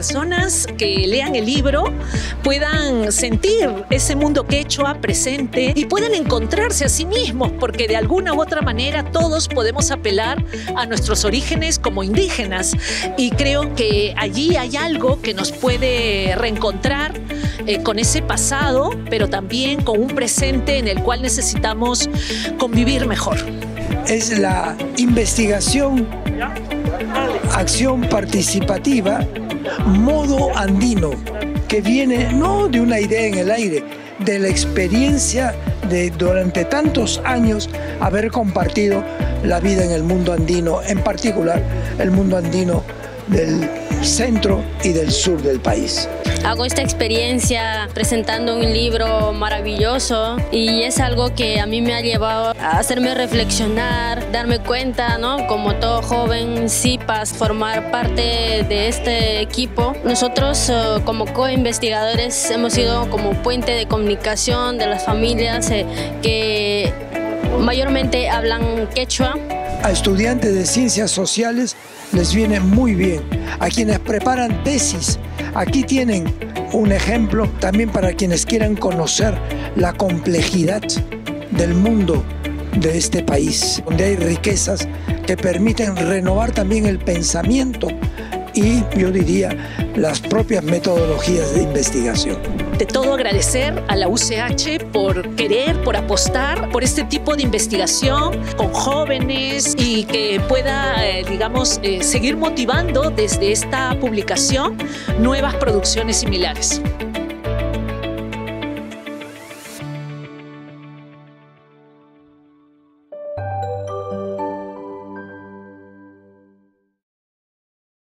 personas que lean el libro puedan sentir ese mundo quechua presente y puedan encontrarse a sí mismos, porque de alguna u otra manera todos podemos apelar a nuestros orígenes como indígenas, y creo que allí hay algo que nos puede reencontrar con ese pasado, pero también con un presente en el cual necesitamos convivir mejor. Es la investigación, acción participativa, modo andino, que viene no de una idea en el aire, de la experiencia de durante tantos años haber compartido la vida en el mundo andino, en particular el mundo andino del centro y del sur del país. Hago esta experiencia presentando un libro maravilloso y es algo que a mí me ha llevado a hacerme reflexionar, darme cuenta, ¿no? Como todo joven, CIPAS, formar parte de este equipo. Nosotros como co-investigadores hemos sido como puente de comunicación de las familias que mayormente hablan quechua. A estudiantes de ciencias sociales les viene muy bien. A quienes preparan tesis, aquí tienen un ejemplo también para quienes quieran conocer la complejidad del mundo de este país, donde hay riquezas que permiten renovar también el pensamiento y, yo diría, las propias metodologías de investigación. De todo agradecer a la UCH por querer, por apostar por este tipo de investigación con jóvenes y que pueda, digamos, seguir motivando desde esta publicación nuevas producciones similares.